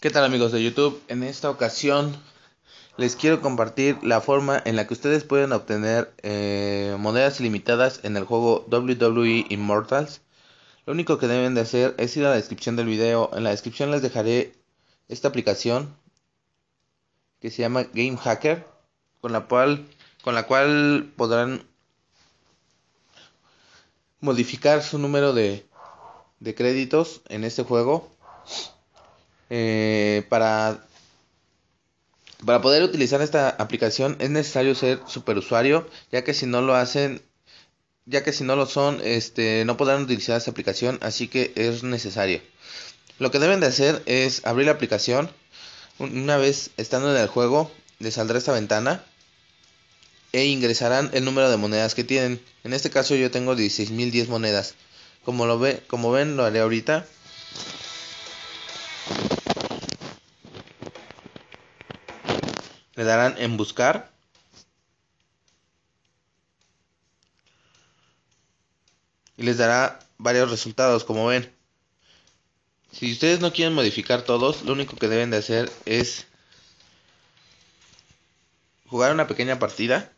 ¿Qué tal amigos de YouTube? En esta ocasión les quiero compartir la forma en la que ustedes pueden obtener monedas ilimitadas en el juego WWE Immortals. Lo único que deben de hacer es ir a la descripción del video. En la descripción les dejaré esta aplicación que se llama Game Hacker, con la cual podrán modificar su número de créditos en este juego eh, para Para poder utilizar esta aplicación es necesario ser superusuario, ya que si no lo son, no podrán utilizar esta aplicación, así que es necesario. Lo que deben de hacer es abrir la aplicación. Una vez estando en el juego, les saldrá esta ventana e ingresarán el número de monedas que tienen. En este caso yo tengo 16.010 monedas. Como ven, lo haré ahorita. Le darán en buscar y les dará varios resultados, como ven. Si ustedes no quieren modificar todos, lo único que deben de hacer es jugar una pequeña partida.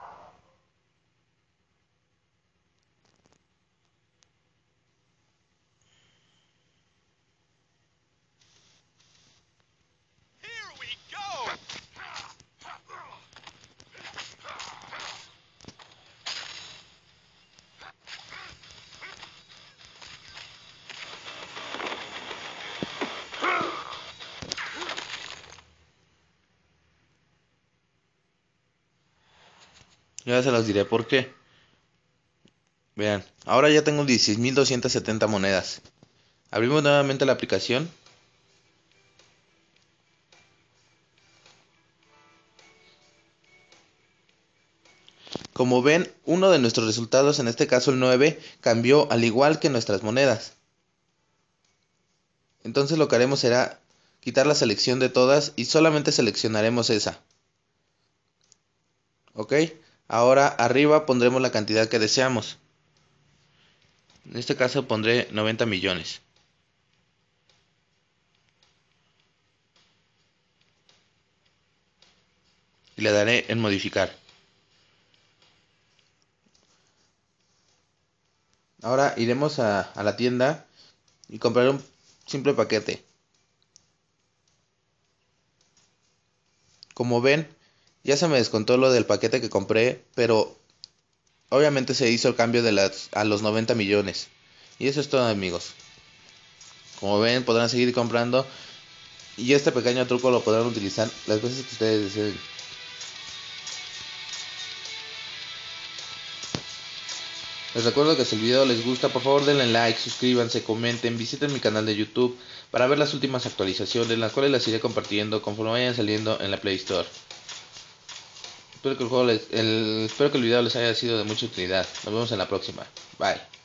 Ya se los diré por qué. Vean, ahora ya tengo 16.270 monedas. Abrimos nuevamente la aplicación. Como ven, uno de nuestros resultados, en este caso el 9, cambió al igual que nuestras monedas. Entonces lo que haremos será quitar la selección de todas y solamente seleccionaremos esa. ¿Ok? Ahora arriba pondremos la cantidad que deseamos. En este caso pondré 90 millones. Y le daré en modificar. Ahora iremos a la tienda y compraré un simple paquete. Como ven, ya se me descontó lo del paquete que compré, pero obviamente se hizo el cambio a los 90 millones. Y eso es todo amigos. Como ven, podrán seguir comprando y este pequeño truco lo podrán utilizar las veces que ustedes deseen. Les recuerdo que si el video les gusta, por favor denle like, suscríbanse, comenten, visiten mi canal de YouTube para ver las últimas actualizaciones, las cuales las iré compartiendo conforme vayan saliendo en la Play Store. Espero que el video les haya sido de mucha utilidad. Nos vemos en la próxima. Bye.